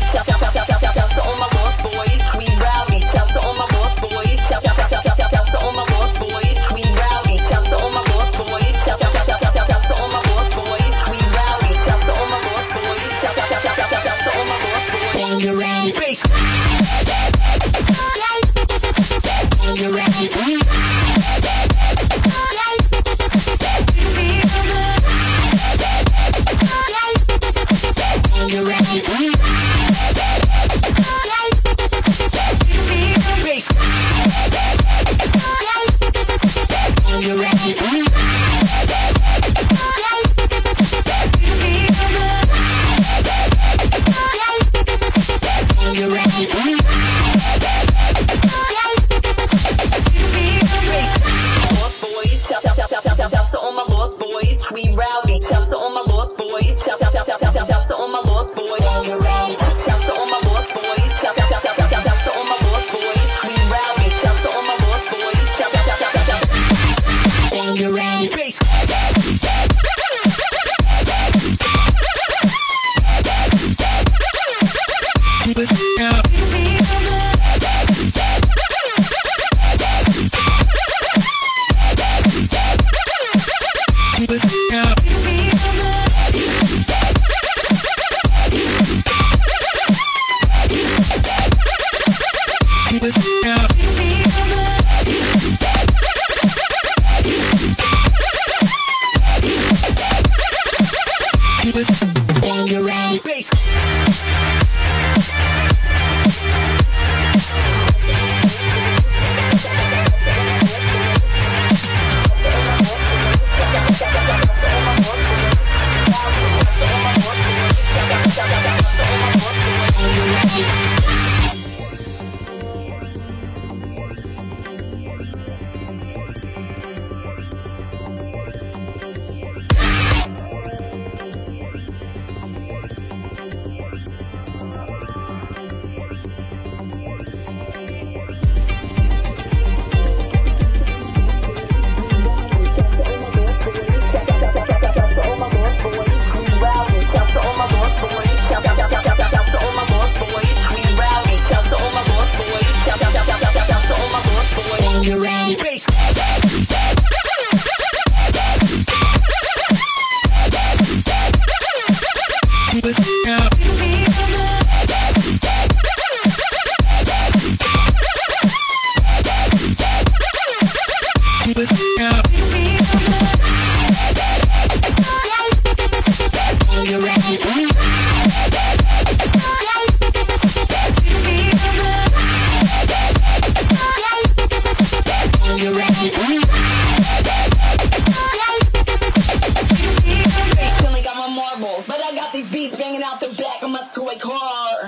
Shout to all my lost boys, we rowdy. Shout to all my lost boys. Shout to all my lost boys, we rowdy. Shout to all my lost boys. Shout to all my lost boys, we rowdy. Shout to all my lost boys. Shout to all my lost boys. Bang around, bass. Bang around.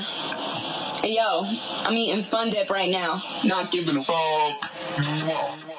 Yo, I'm eating Fun Dip right now. Not giving a fuck.